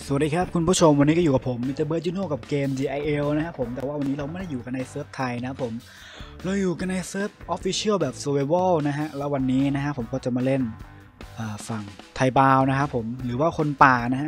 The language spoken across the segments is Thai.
สวัสดีครับคุณผู้ชมวันนี้ก็อยู่กับผมมิสเตอร์เบิร์ดจูโน่กับเกม GIL นะครับผมแต่ว่าวันนี้เราไม่ได้อยู่กันในเซิร์ฟไทยนะครับผมเราอยู่กันในเซิร์ฟ Official แบบ Survival นะฮะแล้ววันนี้นะฮะผมก็จะมาเล่นฝั่งไทยบาวนะครับผมหรือว่าคนป่านะฮะ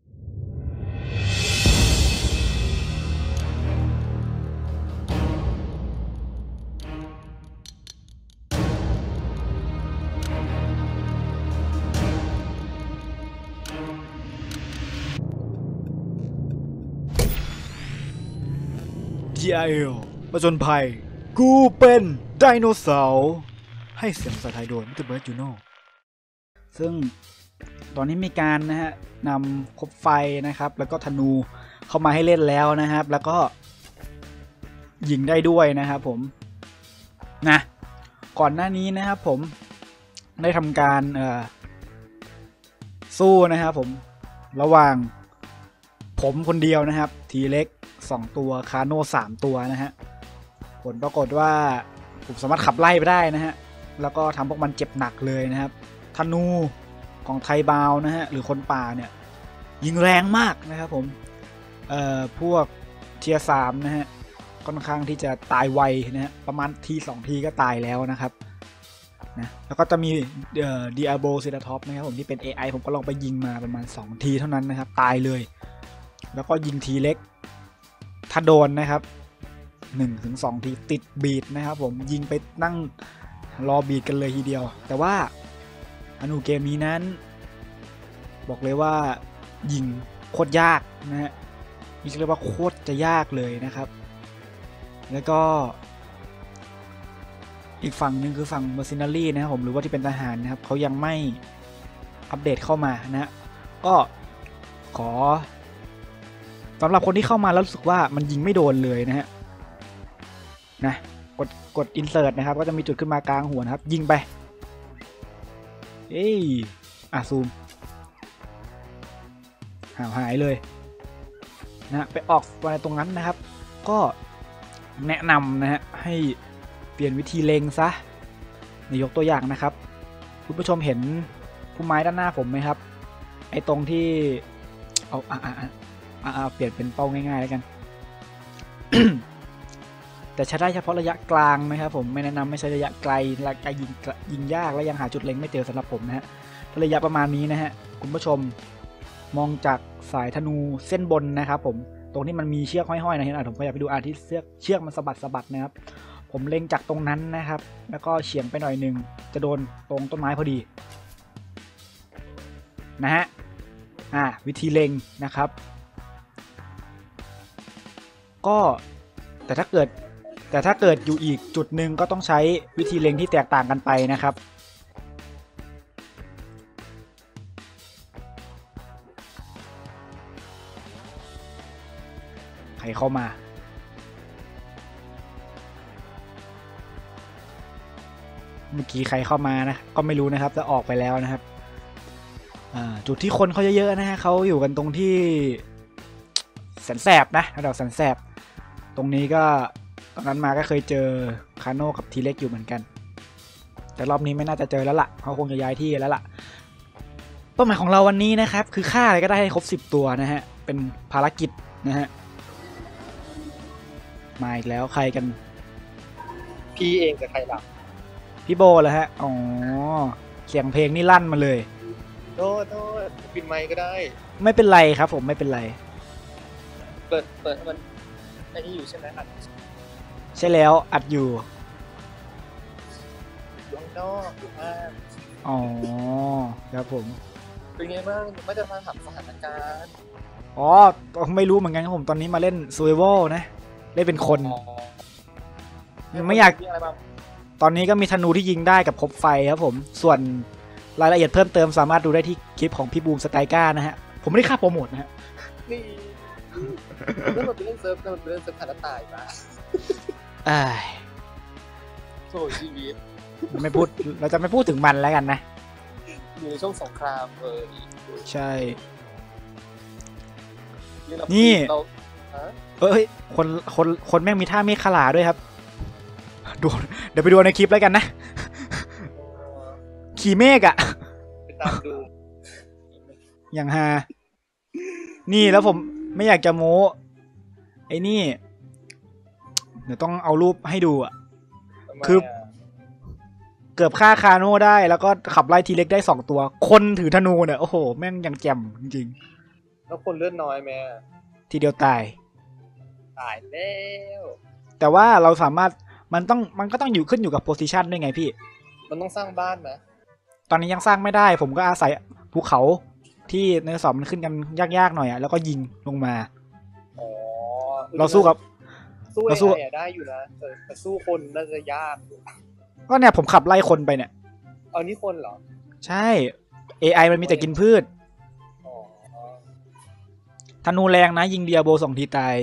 GIL ผจญภัยกูเป็นไดโนเสาร์ให้เสียงภาษาไทยโดยมิสเตอร์เบิร์ดจูโน่ซึ่งตอนนี้มีการนะฮะนำคบไฟนะครับแล้วก็ธนูเข้ามาให้เล่นแล้วนะครับแล้วก็ยิงได้ด้วยนะครับผมนะก่อนหน้านี้นะครับผมได้ทำการสู้นะครับผมระหว่างผมคนเดียวนะครับทีเล็ก2ตัวคาโน่3ตัวนะฮะผลปรากฏว่าผมสามารถขับไล่ไปได้นะฮะแล้วก็ทำพวกมันเจ็บหนักเลยนะครับธนูของไทยบาวนะฮะหรือคนป่าเนี่ยยิงแรงมากนะครับผมพวกเทียร์3นะฮะค่อนข้างที่จะตายไวนะฮะประมาณที2ทีก็ตายแล้วนะครับนะแล้วก็จะมีDiablo Ceratops นะครับผมที่เป็น AI ผมก็ลองไปยิงมาประมาณ2ทีเท่านั้นนะครับตายเลยแล้วก็ยิงทีเล็กถ้าโดนนะครับ 1-2 ทีติดบีดนะครับผมยิงไปนั่งรอบีดกันเลยทีเดียวแต่ว่าอนุเกมนี้นั้นบอกเลยว่ายิงโคตรยากนะฮะนี่เรียกว่าโคตรจะยากเลยนะครับแล้วก็อีกฝั่งหนึ่งคือฝั่ง Mercenary นะครับผมหรือว่าที่เป็นทหารนะครับเขายังไม่อัปเดตเข้ามานะฮะก็ขอสำหรับคนที่เข้ามาแล้วรู้สึกว่ามันยิงไม่โดนเลยนะฮะนะกด insert นะครับก็จะมีจุดขึ้นมากลางหัวนะครับยิงไปซูมหายเลยนะไปออกไปตรงนั้นนะครับก็แนะนำนะฮะให้เปลี่ยนวิธีเล็งซะยกตัวอย่างนะครับคุณผู้ชมเห็นพุ่มไม้ด้านหน้าผมไหมครับไอ้ตรงที่เอาเปลี่ยนเป็นเป้าง่ายๆแล้วกัน แต่ใช้ได้เฉพาะระยะกลางนะครับผมไม่แนะนำไม่ใช้ระยะไกลยิงยากและยังหาจุดเล็งไม่เจอสำหรับผมนะฮะระยะประมาณนี้นะฮะคุณผู้ชมมองจากสายธนูเส้นบนนะครับผมตรงที่มันมีเชือกห้อยๆนะเห็นผมก็อยากไปดูที่เชือกมันสะบัดนะครับผมเล็งจากตรงนั้นนะครับแล้วก็เฉียงไปหน่อยนึงจะโดนตรงต้นไม้พอดีนะฮะวิธีเล็งนะครับก็แต่ถ้าเกิดอยู่อีกจุดหนึ่งก็ต้องใช้วิธีเล็งที่แตกต่างกันไปนะครับใครเข้ามาเมื่อกี้ใครเข้ามานะก็ไม่รู้นะครับจะออกไปแล้วนะครับจุดที่คนเขาเยอะๆนะฮะเขาอยู่กันตรงที่แสนแสบนะระดับแสนแสบตรงนี้ก็ตอนนั้นมาก็เคยเจอคาโน่กับทีเล็กอยู่เหมือนกันแต่รอบนี้ไม่น่าจะเจอแล้วล่ะเขาคงจะย้ายที่แล้วล่ะเป้าหมายของเราวันนี้นะครับคือฆ่าอะไรก็ได้ให้ครบ10ตัวนะฮะเป็นภารกิจนะฮะมาอีกแล้วใครกันพี่เองกับใครหลับพี่โบเหรอฮะอ๋อเสียงเพลงนี่ลั่นมาเลยโทษปิดไมค์ก็ได้ไม่เป็นไรครับผมไม่เป็นไรเปิดให้มันไอ้นี่อยู่ใช่ไหมอัดใช่แล้วอัดอยู่ข้างนอกอยู่บ้านอ๋อครับผมเป็นไงบ้างไม่ได้มาถามสถานการณ์ไม่รู้เหมือนกันครับผมตอนนี้มาเล่น Survival นะเล่นเป็นคนไม่อยากตอนนี้ก็มีธนูที่ยิงได้กับคบไฟครับผมส่วนรายละเอียดเพิ่มเติมสามารถดูได้ที่คลิปของพี่บูมสกายก้านะฮะผมไม่ได้ค่าโปรโมทนะฮะนี่แล้วมันเป็นเรื่องเซิร์ฟผ่านตายมาโถ่ชีวิตไม่พูดเราจะไม่พูดถึงมันแล้วกันนะอยู่ในช่วงสงครามใช่นี่คนแม่งมีท่าเมฆขลาด้วยครับดูเดี๋ยวไปดูในคลิปแล้วกันนะขี่เมฆไปตามดูอย่างฮานี่แล้วผมไม่อยากจะโม้ไอ้นี่เดี๋ยวต้องเอารูปให้ดูอ่ะทำไมคืออ่ะเกือบฆ่าคาโน่ได้แล้วก็ขับไล่ทีเล็กได้2 ตัว คนถือธนูเนี่ยโอ้โหแม่งยังแจ่มจริงแล้วคนเลือดน้อยแม่ๆทีเดียวตายตายแล้วแต่ว่าเราสามารถมันก็ต้องอยู่ขึ้นอยู่กับโพซิชันด้วยไงพี่มันต้องสร้างบ้านไหมตอนนี้ยังสร้างไม่ได้ ผมก็อาศัยภูเขาที่ในสอบมันขึ้นกันยากๆหน่อยอ่ะแล้วก็ยิงลงมาอ๋อเราสู้กับสู้เราสู้ AI ได้อยู่นะแต่สู้คนน่าจะยากอยู่ก็เนี่ยผมขับไล่คนไปเนี่ยเอานี่คนเหรอใช่ AI มันมีแต่กินพืชอ๋อธนูแรงนะยิงเดียโบ2 ทีตาย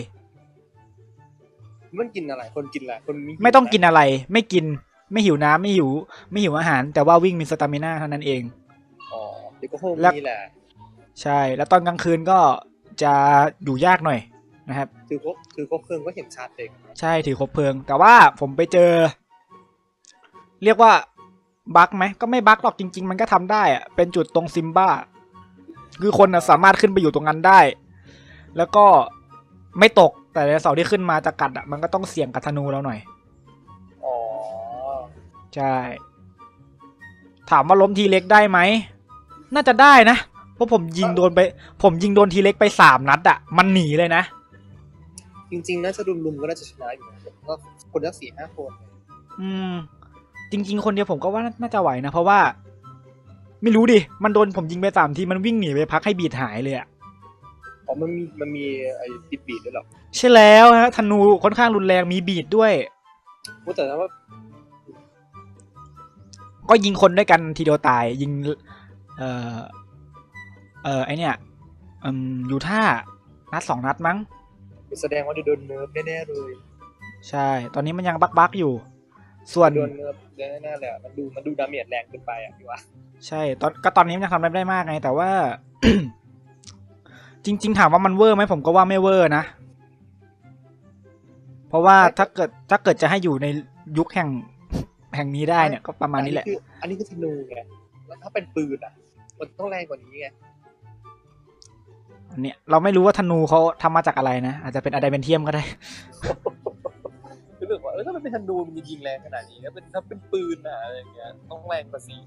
มันกินอะไรคนกินอะไรคนหิวไม่ต้องกินหอะไรไม่กินไม่หิวน้ำไม่หิวอาหาร แต่ว่าวิ่งมีสตามิน่าเท่านั้นเองอ๋อเดี๋ยวก็คงแล้วมีแหละใช่แล้วตอนกลางคืนก็จะอยู่ยากหน่อยนะครับถือครบเครื่องก็เห็นชัดเองใช่ถือคบเพลิง แต่ว่าผมไปเจอ เรียกว่าบั๊กไหมก็ไม่บั๊กหรอกจริง ๆ มันก็ทำได้อะเป็นจุดตรงซิมบ้าคือคนนะสามารถขึ้นไปอยู่ตรงนั้นได้ แล้วก็ไม่ตกแต่ในเสาที่ขึ้นมาจะกัดอ่ะมันก็ต้องเสี่ยงกับธนูเราหน่อยอ๋อใช่ ถามว่าล้มทีเล็กได้ไหมน่าจะได้นะเพราะผมยิงโดนทีเล็กไป3 นัดอ่ะมันหนีเลยนะจริงๆน่าจะรุมๆก็น่าจะชนะอยู่นะก็คนละ4-5 คนอืม จริงๆคนเดียวผมก็ว่าน่าจะไหวนะเพราะว่า ไม่รู้ดิมันโดนผมยิงไป3 ทีมันวิ่งหนีไปพักให้บีดหายเลยอะอ๋อมันมีไอ้ติดบีดด้วยเหรอใช่แล้วฮะธนูค่อนข้างรุนแรงมีบีดด้วยพูดแต่ว่าก็ยิงคนด้วยกันทีเดียวตายยิงไอเนี่ยยูท่านัด2 นัดมั้งแสดงว่าโดนเนิร์ฟแน่ๆเลยใช่ ตอนนี้มันยังบักอยู่ ส่วนโดนเนิร์ฟแน่ๆเลยอะมันดูดาเมจแรงเกินไปอ่ะพี่ว่าใช่ตอนนี้มันยังทำอะไรไม่ได้มากไง แต่ว่า จริง ๆ ถามว่ามันเวอร์ไหมผมก็ว่าไม่เวอร์นะ เพราะว่าถ้าเกิดจะให้อยู่ในยุคแห่งนี้ได้เนี่ยก็ประมาณนี้แหละอันนี้คือธนูไงแล้วถ้าเป็นปืนอ่ะมันต้องแรงกว่านี้ไงอันเนี้ยเราไม่รู้ว่าธนูเขาทำมาจากอะไรนะอาจจะเป็นอะไดเมนเทียมก็ได้คือเรื่องว่าถ้ามันเป็นธนูมันจะยิงแรงขนาดนี้ถ้าเป็นปืนอะอะไรอย่างเงี้ยต้องแรงกว่าสิ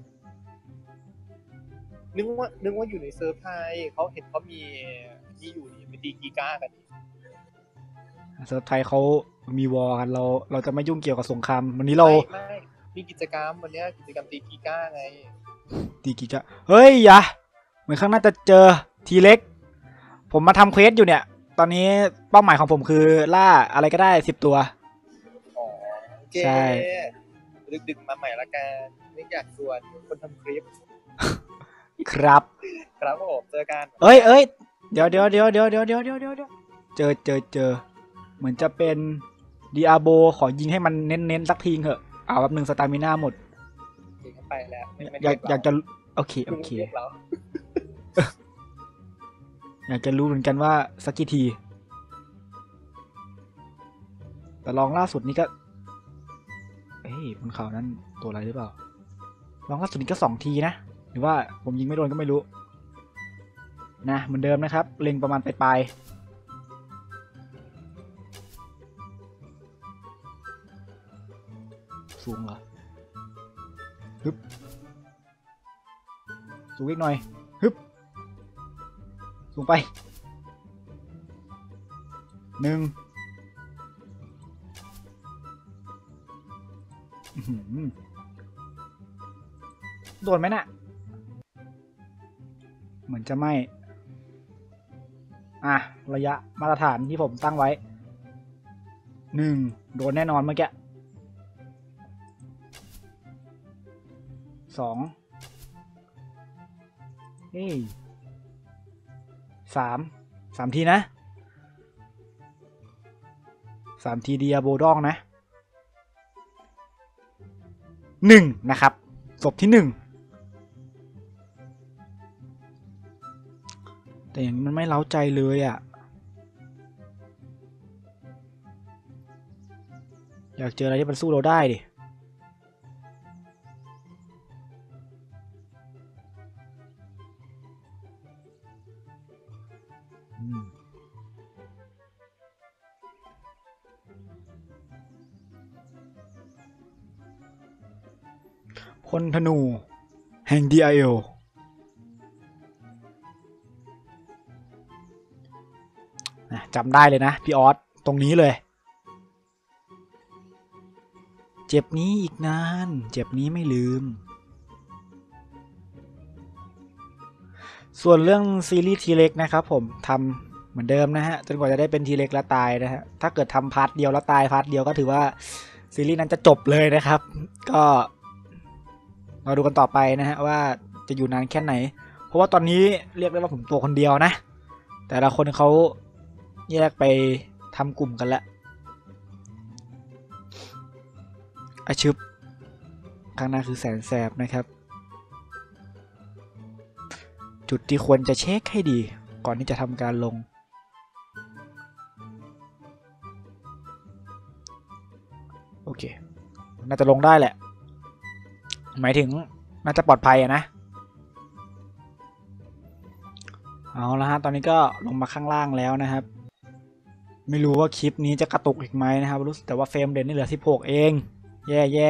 นึกว่าอยู่ในเซิร์ฟไทยเขาเห็นเขามีที่อยู่นี่เป็นตีกีก้ากันนี่เซิร์ฟไทยเขามีวอร์กันเราจะไม่ยุ่งเกี่ยวกับสงครามวันนี้เราไม่มีกิจกรรมวันเนี้ยกิจกรรมตีกีก้าไงตีกี่จะเฮ้ยอย่าเหมือนข้างหน้าจะเจอทีเล็กผมมาทำเควสอยู่เนี่ย ตอนนี้เป้าหมายของผมคือล่าอะไรก็ได้10 ตัวอ๋อโอเคใช่ดึกๆมาใหม่ละกันไม่อยากชวนคนทำคลิปครับครับผมเจอกันเอ้ยเดี๋ยวเจอเหมือนจะเป็นดิอาโบขอยิงให้มันเน้นสักทีเถอะเอาแบบ1 สตามิน่าหมดถึงกันไปแล้วไม่อยากจะโอเคลุงเรียกเราอยากจะรู้เหมือนกันว่าสักกี่ที แต่ลองล่าสุดนี้ก็เฮ้ยบนเขานั้นตัวอะไรหรือเปล่าลองล่าสุดนี้ก็2 ทีนะหรือว่าผมยิงไม่โดนก็ไม่รู้นะเหมือนเดิมนะครับเล็งประมาณปลายสูงเหรอฮึบสูงอีกหน่อยฮึบสูงไป1โดนไหมน่ะเหมือนจะไม่ระยะมาตรฐานที่ผมตั้งไว้1โดนแน่นอนเมื่อกี้2เฮ้ย3 ทีนะ3 ทีเดียโบดองนะ1นะครับศพที่1แต่อย่างนี้มันไม่เล้าใจเลยอ่ะอยากเจออะไรที่มันสู้เราได้ดิพลธนูแห่ง DIL จำได้เลยนะพี่ออสตรงนี้เลยเจ็บนี้อีกนานเจ็บนี้ไม่ลืมส่วนเรื่องซีรีส์ทีเล็กนะครับผมทำเหมือนเดิมนะฮะจนกว่าจะได้เป็นทีเล็กแล้วตายนะฮะถ้าเกิดทำพาร์ทเดียวแล้วตายพาร์ทเดียวก็ถือว่าซีรีส์นั้นจะจบเลยนะครับก็มาดูกันต่อไปนะฮะว่าจะอยู่นานแค่ไหนเพราะว่าตอนนี้เรียกได้ว่าผมตัวคนเดียวนะแต่ละคนเขาแยกไปทำกลุ่มกันละอาชึบข้างหน้าคือแสนแสบนะครับจุดที่ควรจะเช็คให้ดีก่อนที่จะทำการลงโอเคน่าจะลงได้แหละหมายถึงน่าจะปลอดภัยนะเอาละฮะตอนนี้ก็ลงมาข้างล่างแล้วนะครับไม่รู้ว่าคลิปนี้จะกระตุกอีกไหมนะครับรู้สึกแต่ว่าเฟรมเรทนี่เหลือ16เองแย่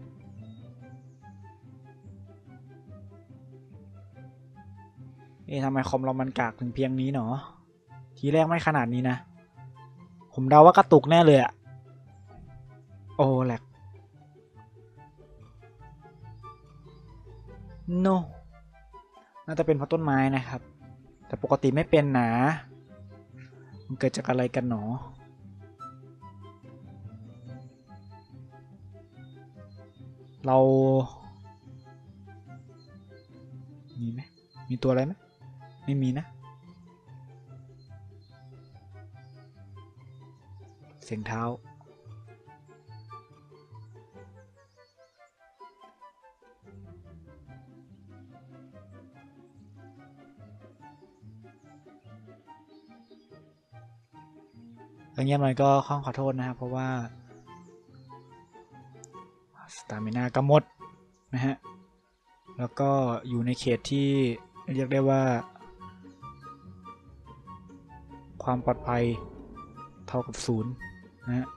ทำไมคอมเรามันกากถึงเพียงนี้เนาะทีแรกไม่ขนาดนี้นะผมเดาว่ากระตุกแน่เลยอะโอ้แหลก no น่าจะเป็นเพราะต้นไม้นะครับแต่ปกติไม่เป็นนะมันเกิดจากอะไรกันหนอเรามีไหมมีตัวอะไรไหมไม่มีนะเสียงเท้าอย่างเงี้ยมันก็ขอโทษนะครับเพราะว่าสตามินากำหมดนะฮะแล้วก็อยู่ในเขตที่เรียกได้ว่าความปลอดภัยเท่ากับ0นะฮะ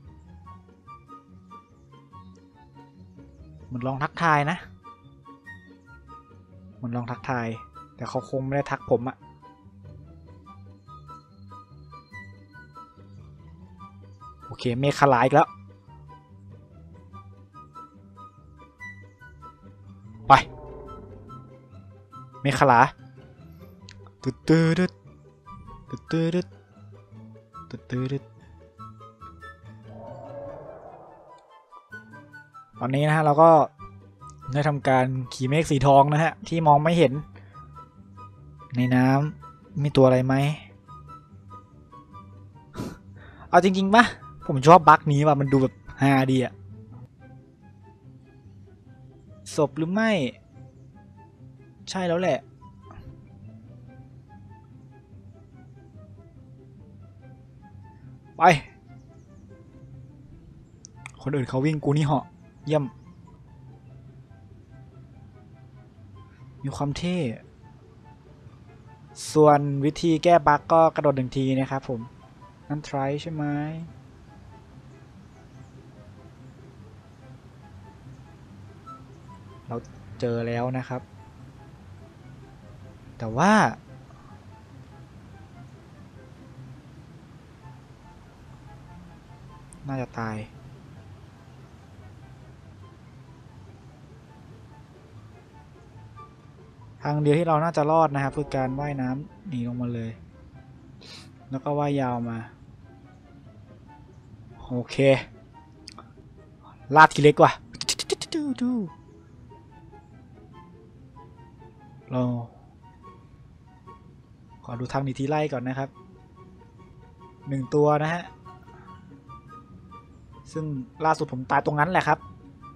เหมือนลองทักทายนะเหมือนลองทักทายแต่เขาคงไม่ได้ทักผมอะโอเคเมฆขลายอีกแล้วไปเมฆขลาตึ๊ดตึ๊ดตึ๊ดตึ๊ดตึ๊ดตึ๊ดตอนนี้นะฮะเราก็ได้ทำการขี่เมฆสีทองนะฮะที่มองไม่เห็นในน้ำมีตัวอะไรไหมเอาจริงๆปะผมชอบบั๊กนี้ว่ะมันดูแบบฮาดีอะศพหรือไม่ใช่แล้วแหละไปคนอื่นเขาวิ่งกูนี่เหาะเยี่ยมมีความเท่ส่วนวิธีแก้บั๊กก็กระโดด1 ทีนะครับผมนั่นทริใช่ไหมเราเจอแล้วนะครับแต่ว่าน่าจะตายทางเดียวที่เราน่าจะรอดนะครับคือการว่ายน้ำหนีลงมาเลยแล้วก็ว่ายยาวมาโอเคลาดทีเล็กว่ะเราขอดูทางหนีทีไล่ก่อนนะครับ1 ตัวนะฮะซึ่งล่าสุดผมตายตรงนั้นแหละครับ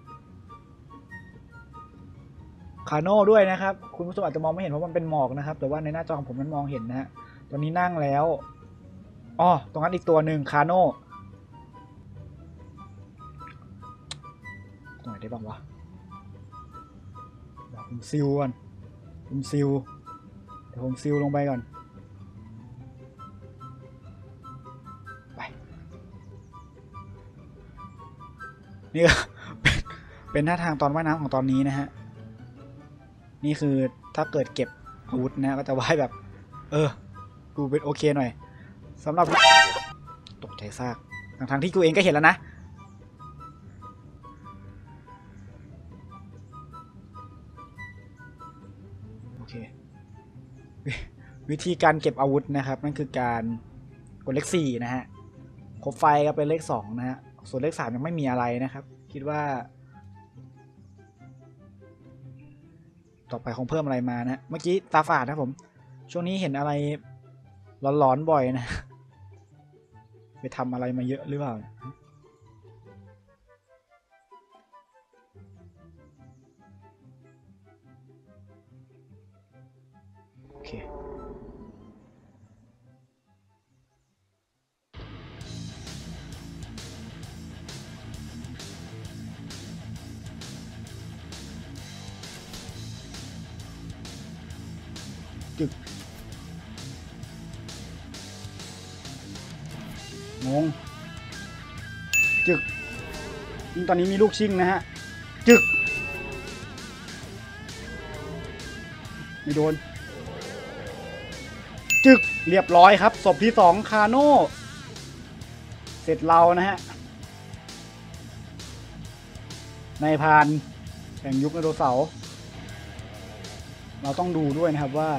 คาโน่ด้วยนะครับคุณผู้ชมอาจจะมองไม่เห็นเพราะมันเป็นหมอกนะครับแต่ว่าในหน้าจอของผมมันมองเห็นนะฮะตอนนี้นั่งแล้วอ๋อตรงนั้นอีกตัวหนึ่งคาโน่ตรงไหนได้บ้างวะผมซิลก่อนผมซิลเดี๋ยวผมซิลลงไปก่อนนี่ก็ เป็นท่าทางตอนว่ายน้ำของตอนนี้นะฮะนี่คือถ้าเกิดเก็บอาวุธนะก็จะว่ายแบบดูเป็นโอเคหน่อยสำหรับตกใจซากทั้งที่กูเองก็เห็นแล้วนะโอเควิธีการเก็บอาวุธนะครับนั่นคือการกดเลข4นะฮะครบไฟก็เป็นเลข2นะฮะส่วนเลข3ยังไม่มีอะไรนะครับคิดว่าต่อไปคงเพิ่มอะไรมานะเมื่อกี้ตาฝาดนะผมช่วงนี้เห็นอะไรร้อนๆบ่อยนะไปทำอะไรมาเยอะหรือเปล่าโอเคจึกงงจึกตอนนี้มีลูกชิงนะฮะจึกไม่โดนจึกเรียบร้อยครับศพที่2คาโน่เสร็จเรานะฮะในพานแห่งยุคไดโนเสาร์เราต้องดูด้วยนะครับว่า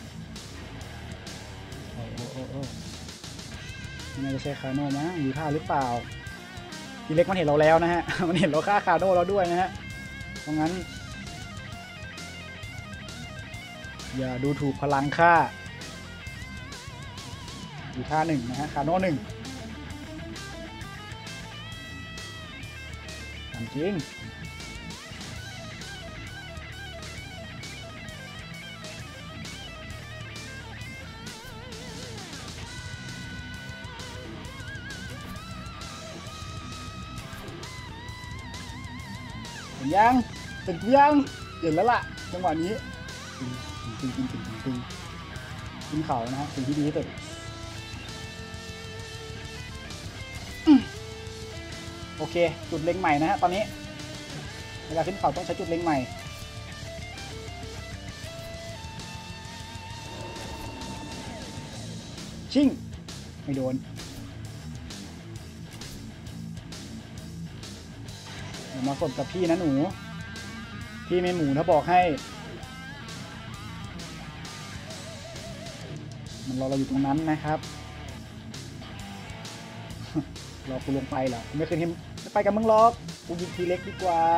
ไม่ได้ใช่คาโน่มั้งอยู่ท่าหรือเปล่าทีเล็กมันเห็นเราแล้วนะฮะมันเห็นเราฆ่าคาโน่เราด้วยนะฮะเพราะงั้นอย่าดูถูกพลังฆ่าอยู่ท่า1นะฮะคาโน่1จริงเห็นยังเห็นแล้วล่ะจังหวะนี้ตึงขึ้นเขานะฮะสิ่งที่ดีที่สุดโอเคจุดเล็งใหม่นะฮะตอนนี้เวลาขึ้นเขาต้องใช้จุดเล็งใหม่ชิ่งไม่โดนมาสดกับพี่นะหนูพี่ไม่หมูนะบอกให้มันรอเราอยู่ตรงนั้นนะครับรอกูลงไปเหรอกูไม่เคยเห็นจะไปกับมึงหรอกกูยิงทีเล็กดีกว่า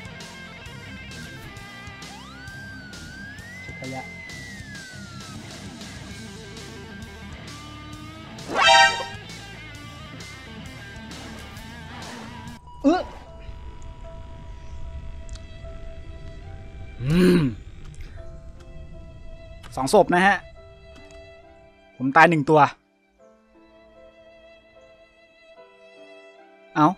เช็คระยะ2 ศพนะฮะผมตาย1 ตัวเอา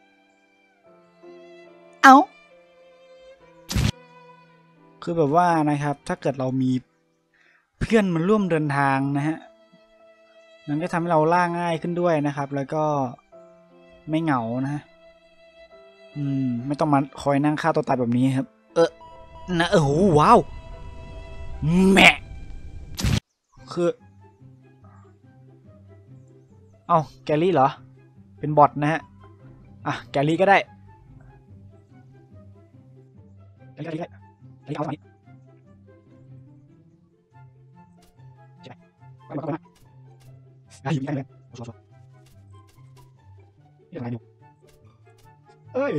คือแบบว่านะครับถ้าเกิดเรามีเพื่อนมันร่วมเดินทางนะฮะมันก็ทำให้เราล่าง่ายขึ้นด้วยนะครับแล้วก็ไม่เหงานะฮะไม่ต้องมาคอยนั่งฆ่าตัวตายแบบนี้ครับนะโอ้โหว้าวแหมคือเอาแกลลี่เหรอเป็นบอทนะฮะแกลลี่ก็ได้แกลลี่เอาไปใช่อยู่ยังไงนี่อะไรอยู่เอ้ย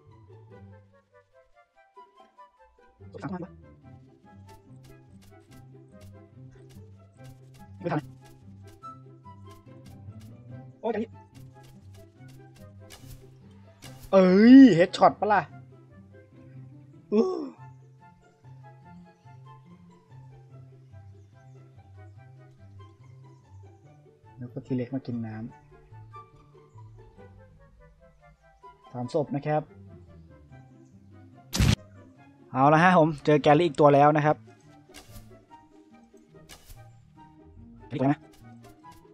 ไม่ทันโอ้ยเอ้ยเฮดช็อตปะล่ะแล้วก็ทีเล็กมากินน้ำ3 ศพนะครับเอาละฮะผมเจอแกลลี่อีกตัวแล้วนะครับอีกตัวนะ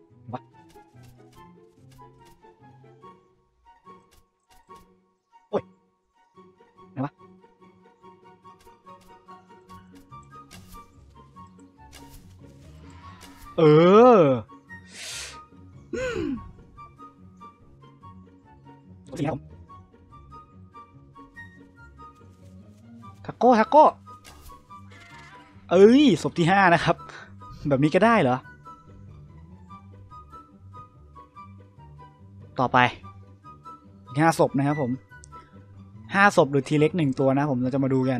โอ้ยเออทาโก้ทาโก้เอ้ยศพที่5นะครับแบบนี้ก็ได้เหรอต่อไปอีก5 ศพนะครับผม5 ศพหรือทีเล็ก1 ตัวนะผมเราจะมาดูกัน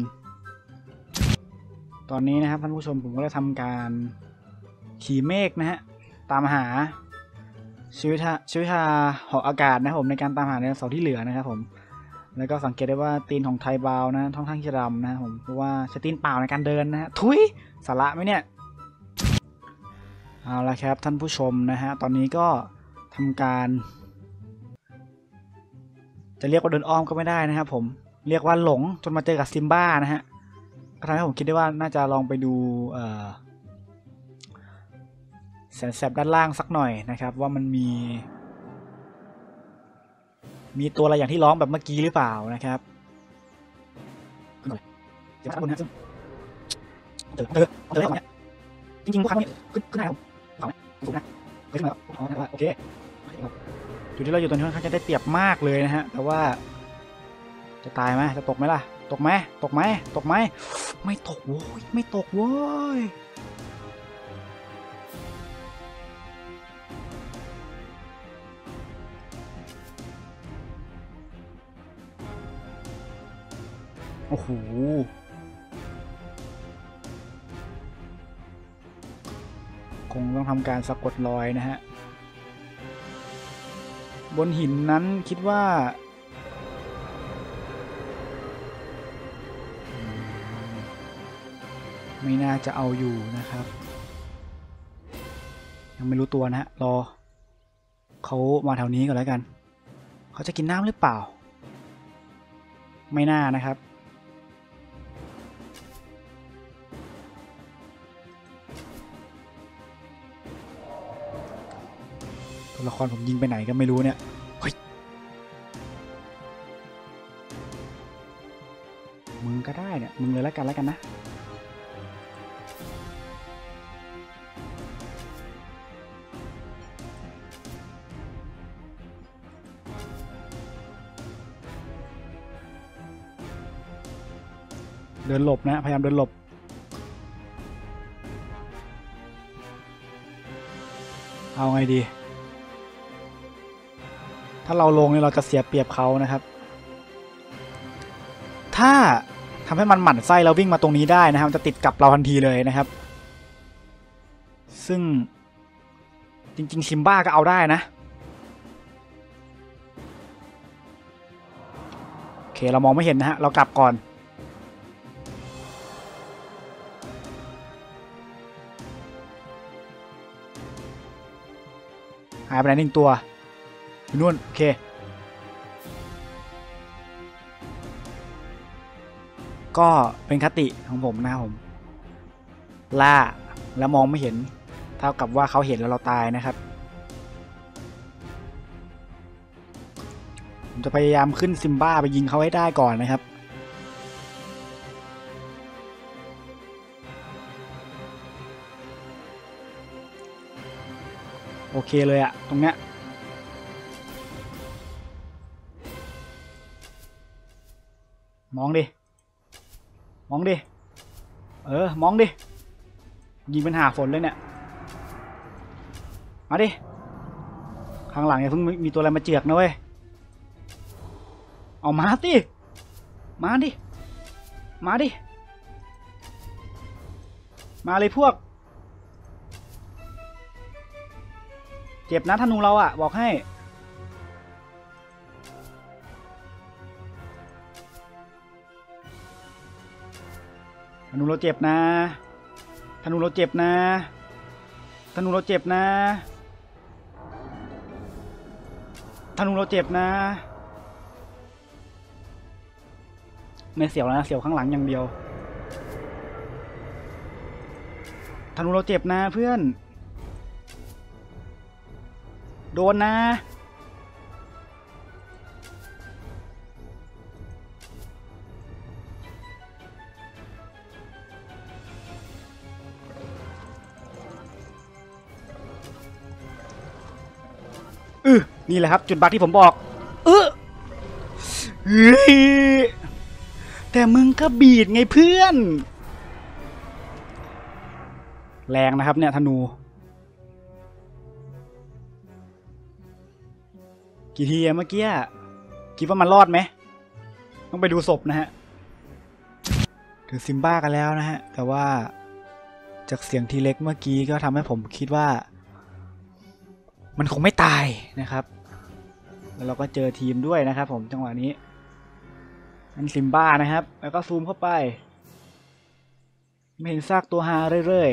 ตอนนี้นะครับท่านผู้ชมผมก็ได้ทำการขี่เมฆนะฮะตามหาชีวิตหอกอากาศนะครับผมในการตามหาไดโนเสาร์ที่เหลือนะครับผมแล้วก็สังเกตได้ว่าตีนของไทบาวนะค่อนข้างจะดำนะครับผมเพราะว่าใช้ตีนเปล่าในการเดินนะฮะทุยสาระไหมเนี่ยเอาละครับท่านผู้ชมนะฮะตอนนี้ก็ทำการจะเรียกว่าเดินอ้อมก็ไม่ได้นะครับผมเรียกว่าหลงจนมาเจอกับซิมบ้านะฮะก็ทำให้ผมคิดได้ว่าน่าจะลองไปดูแสนแสบด้านล่างสักหน่อยนะครับว่ามันมีตัวอะไรอย่างที่ร้องแบบเมื่อกี้หรือเปล่านะครับเดี๋ยวนะจริงๆพวกเขาเนี่ยขึ้นได้ครับเขาถูกนะขึ้นมาแล้วโอเคจุดที่เราอยู่ตอนนี้ค่อนข้างจะได้เปรียบมากเลยนะฮะแต่ว่าจะตายไหมจะตกไหมล่ะตกไหมตกไหมตกไหมไม่ตกโว้ยไม่ตกโว้ยโอ้โหคงต้องทำการสะกดรอยนะฮะบนหินนั้นคิดว่าไม่น่าจะเอาอยู่นะครับยังไม่รู้ตัวนะฮะรอเขามาแถวนี้ก่อนแล้วกันเขาจะกินน้ำหรือเปล่าไม่น่านะครับตัวละครผมยิงไปไหนก็ไม่รู้เนี่ยเฮ้ยมึงก็ได้เนี่ยมึงเลยแล้วกันนะเดินหลบนะพยายามเดินหลบเอาไงดีถ้าเราลงเนี่ยเราจะเสียเปรียบเขานะครับถ้าทำให้มันหมั่นไส้เราวิ่งมาตรงนี้ได้นะครับจะติดกับเราทันทีเลยนะครับซึ่งจริงๆซิมบ้าก็เอาได้นะโอเคเรามองไม่เห็นนะฮะเรากลับก่อนหายไปไหน1 ตัวอยู่นู่นโอเคก็เป็นคติของผมนะครับผมล่าแล้วมองไม่เห็นเท่ากับว่าเขาเห็นแล้วเราตายนะครับผมจะพยายามขึ้นซิมบ้าไปยิงเขาให้ได้ก่อนนะครับโอเคเลยอะตรงเนี้ยมองดิมองดิมองดิยิงเป็นหาฝนเลยเนี่ยมาดิข้างหลังอย่าเพิ่งมีตัวอะไรมาเจือกนะเว้ยเอามาสิมาดิมาดิมาเลยพวกเจ็บนะธนูเราอะบอกให้ธนูเราเจ็บนะธนูเราเจ็บนะธนูเราเจ็บนะธนูเราเจ็บนะไม่เสียวนะเสียวข้างหลังอย่างเดียวธนูเราเจ็บนะเพื่อนโดนนะนี่แหละครับจุดบั๊กที่ผมบอกเฮ้ยแต่มึงก็บีดไงเพื่อนแรงนะครับเนี่ยธนูกี่ทีเมื่อกี้คิดว่ามันรอดไหมต้องไปดูศพนะฮะถึงซิมบ้ากันแล้วนะฮะแต่ว่าจากเสียงทีเล็กเมื่อกี้ก็ทำให้ผมคิดว่ามันคงไม่ตายนะครับแล้วเราก็เจอทีมด้วยนะครับผมจังหวะนี้นั่นซิมบ้านะครับแล้วก็ซูมเข้าไปไม่เห็นซากตัวฮาเรื่อย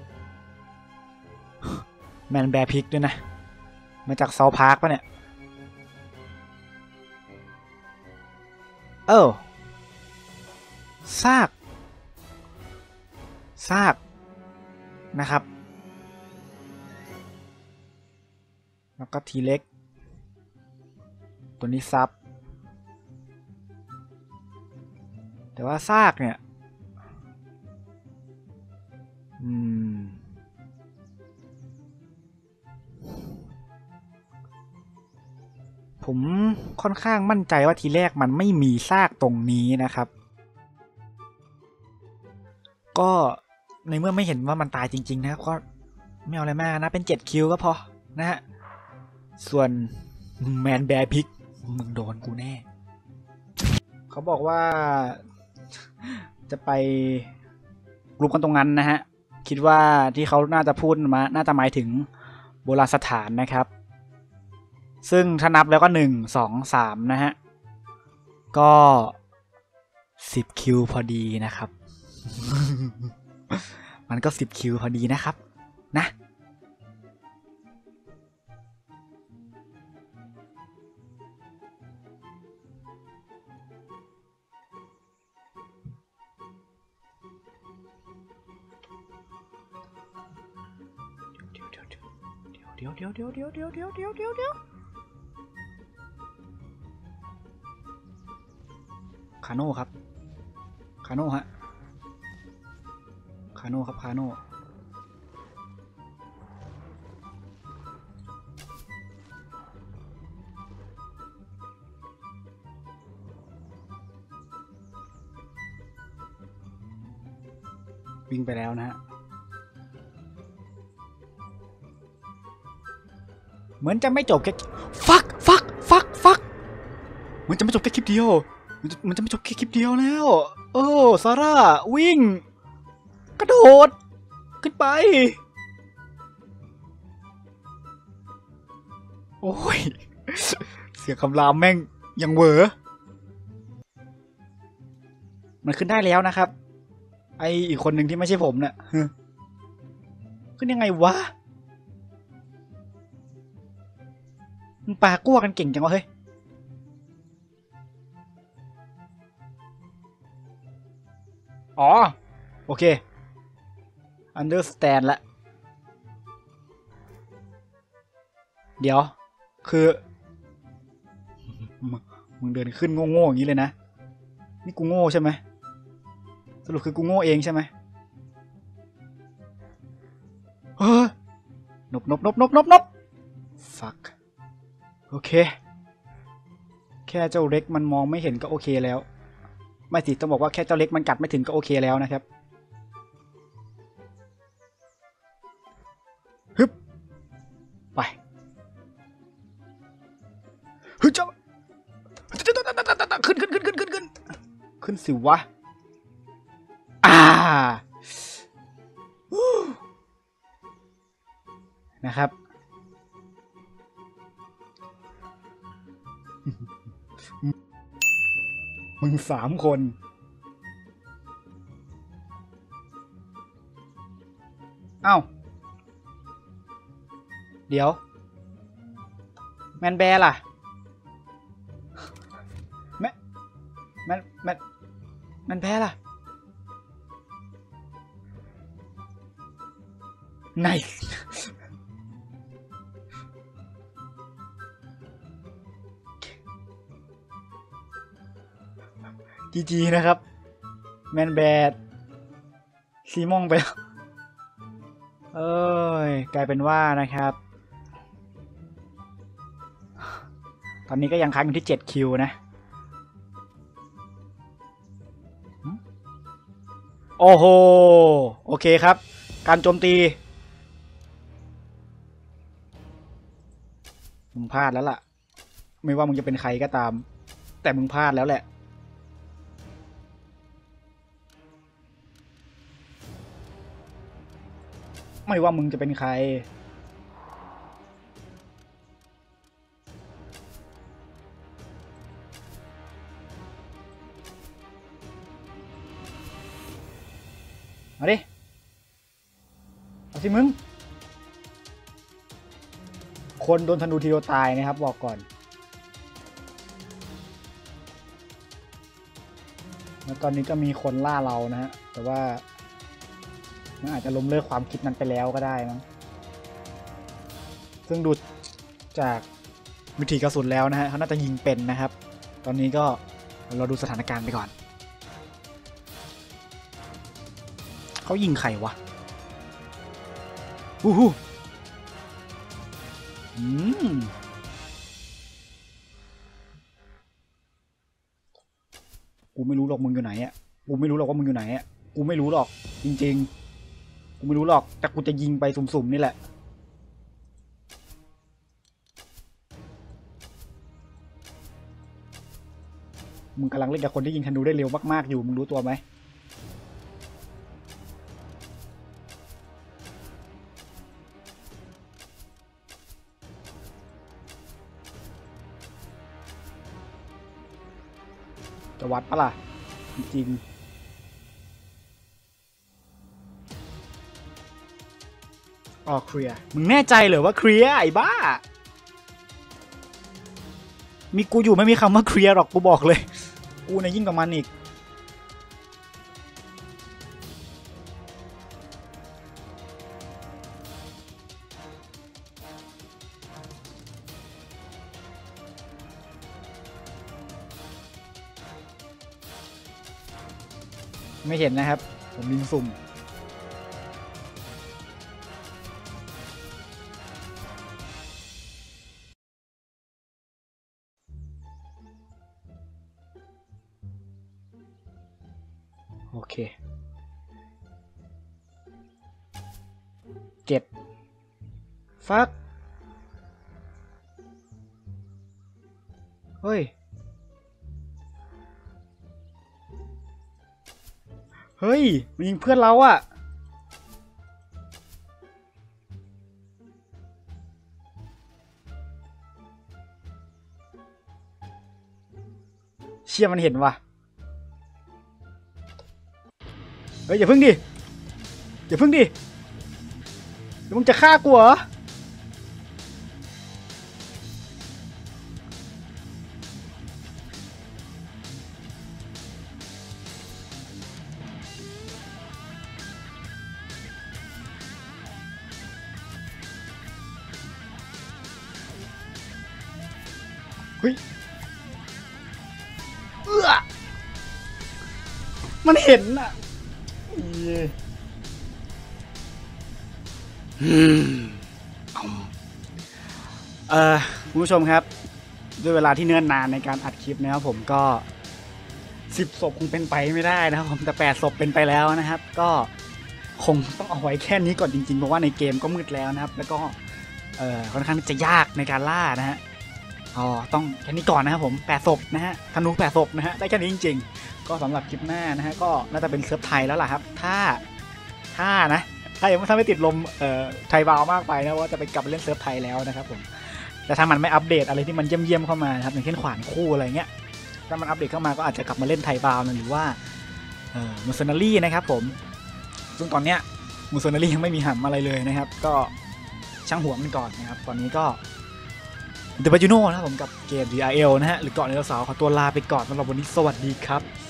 ๆแมนแบร์พิกด้วยนะมาจากเซาพาร์คปะเนี่ยซากนะครับแล้วก็ทีเล็กตัวนี้ซับแต่ว่าซากเนี่ยผมค่อนข้างมั่นใจว่าทีแรกมันไม่มีซากตรงนี้นะครับก็ในเมื่อไม่เห็นว่ามันตายจริงๆนะครับก็ไม่เอาอะไรมากนะเป็น7 คิวก็พอนะฮะส่วนแมนแบร์พิกมึงโดนกูแน่เขาบอกว่าจะไปกลุ่มกันตรงนั้นนะฮะคิดว่าที่เขาน่าจะพูดมาน่าจะหมายถึงโบราณสถานนะครับซึ่งถ้านับแล้วก็1 2 3นะฮะก็10 คิวพอดีนะครับ มันก็10 คิวพอดีนะครับนะเดี๋ยวคาโน่ครับคาโน่ฮะคาโน่ครับคาโน่วิ่งไปแล้วนะฮะเหมือนจะไม่จบแค่ฟักเหมือนจะไม่จบแค่คลิปเดียวมันจะไม่จบแค่คลิปเดียวแล้วโอ้ซาร่าวิ่งกระโดดขึ้นไปโอ้ยเสียงคำรามแม่งยังเวอมันขึ้นได้แล้วนะครับไออีกคนหนึ่งที่ไม่ใช่ผมเนี่ยขึ้นยังไงวะมันปากั้วกันเก่งจังวะเฮ้ยอ๋อโอเค understand ละเดี๋ยวคือมึงเดินขึ้นโง่ๆอย่างนี้เลยนะนี่กูโง่ใช่ไหมสรุปคือกูโง่เองใช่ไหมเฮ้ยนบฟักโอเคแค่เจ้าเล็กมันมองไม่เห็นก็โอเคแล้วไม่สิต้องบอกว่าแค่เจ้าเล็กมันกัดไม่ถึงก็โอเคแล้วนะครับฮึบไปฮึบจ้าขึ้นสิวะนะครับมึง3 คนเอ้าเดี๋ยวแมนแบร์ล่ะแมนแบร์ล่ะไนส์จีนะครับแมนแบดซีมองไปแล้วกลายเป็นว่านะครับอนนี้ก็ยังค้างอยู่ที่7คิวนะโอ้โหโอเคครับการโจมตีมึงพลาดแล้วล่ะไม่ว่ามึงจะเป็นใครก็ตามแต่มึงพลาดแล้วแหละไม่ว่ามึงจะเป็นใครมาดิเอาสิมึงคนโดนธนูทีเดียวตายนะครับบอกก่อนแล้วตอนนี้ก็มีคนล่าเรานะฮะแต่ว่ามันอาจจะล้มเลิกความคิดนั้นไปแล้วก็ได้มั้งซึ่งดูจากวิธีกระสุนแล้วนะฮะเขาน่าจะยิงเป็นนะครับตอนนี้ก็เราดูสถานการณ์ไปก่อนเขายิงใครวะฮู้ฮู้กูไม่รู้หรอกมึงอยู่ไหนอ่ะกูไม่รู้หรอกว่ามึงอยู่ไหนอ่ะกูไม่รู้หรอกจริงๆกูไม่รู้หรอกแต่กูจะยิงไปสุ่มๆนี่แหละมึงกำลังเล่นกับคนที่ยิงธนูได้เร็วมากๆอยู่มึงรู้ตัวไหมจะวัดปะล่ะจริงอ๋อเคลียร์มึงแน่ใจเหรอว่าเคลียร์ไอ้บ้ามีกูอยู่ไม่มีคำว่าเคลียร์หรอกกูบอกเลยกูเนี่ยยิ่งกว่ามันอีกไม่เห็นนะครับผมยิงสุ่มโอเค7ฟักเฮ้ยเฮ้ยมันยิงเพื่อนเราอะเชี่ยมันเห็นว่ะเฮ้ยอย่าพึ่งดิอย่าพึ่งดิเดี๋ยวมึงจะฆ่ากูเหรอเฮ้ยมันเห็นอ่ะคุณผู้ชมครับด้วยเวลาที่เนิ่นนานในการอัดคลิปนะครับผมก็10 ศพคงเป็นไปไม่ได้นะครับผมแต่8 ศพเป็นไปแล้วนะครับก็คงต้องเอาไว้แค่นี้ก่อนจริงๆเพราะว่าในเกมก็มืดแล้วนะครับแล้วก็ค่อนข้างจะยากในการล่านะฮะต้องแค่นี้ก่อนนะครับผม8 ศพนะฮะธนู8 ศพนะฮะได้แค่นี้จริงๆก็สำหรับคลิปหน้านะฮะก็น่าจะเป็นเซิร์ฟไทยแล้วล่ะครับถ้ายังไม่ติดลมไทยบาวมากไปนะว่าจะไปกลับไปเล่นเซิร์ฟไทยแล้วนะครับผมแต่ถ้ามันไม่อัปเดตอะไรที่มันเยี่ยมเข้ามาครับอย่างเช่นขวานคู่อะไรเงี้ยถ้ามันอัปเดตเข้ามาก็อาจจะกลับมาเล่นไทยบาวหรือว่ามูซนารี่นะครับผมซึ่งตอนเนี้ยมูซนารี่ยังไม่มีหำอะไรเลยนะครับก็ช่างหัวมันก่อนนะครับตอนนี้ก็เดบาจูโน่นะครับผมกับเกม DRL นะฮะหรือเกาะไดโนเสาร์ขอตัวลาไปก่อนสำหรับวันนี้สวัสดีครับ